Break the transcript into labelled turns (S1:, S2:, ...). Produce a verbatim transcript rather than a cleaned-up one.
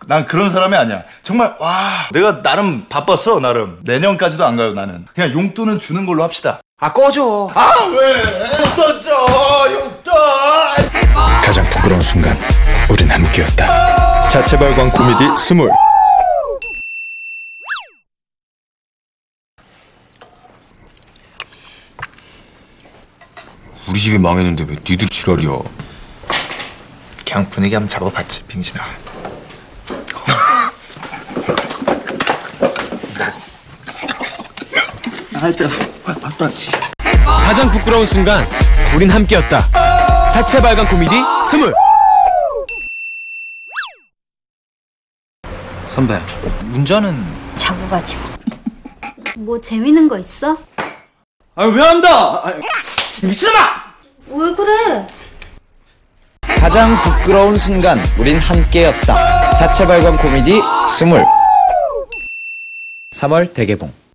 S1: 난 그런 사람이 아니야. 정말 와 내가 나름 바빴어. 나름 내년까지도 안 가요. 나는 그냥 용돈은 주는 걸로 합시다.
S2: 아 꺼져.
S1: 아 왜 써줘 용돈.
S3: 가장 부끄러운 순간 우린 함께였다. 자체 발광 코미디 스물.
S2: 우리 집이 망했는데 왜 니들 지랄이야?
S1: 그냥 분위기 한번 잡아봤지 빙신아.
S4: 가장 부끄러운 순간 우린 함께였다. 자체 발광 코미디 스물.
S2: 선배, 운전은
S5: 자고가지고. 뭐 재밌는 거 있어?
S2: 아니 왜 한다? 아니, 미친놈아!
S5: 왜 그래?
S6: 가장 부끄러운 순간 우린 함께였다. 자체 발광 코미디 스물. 삼월 대개봉.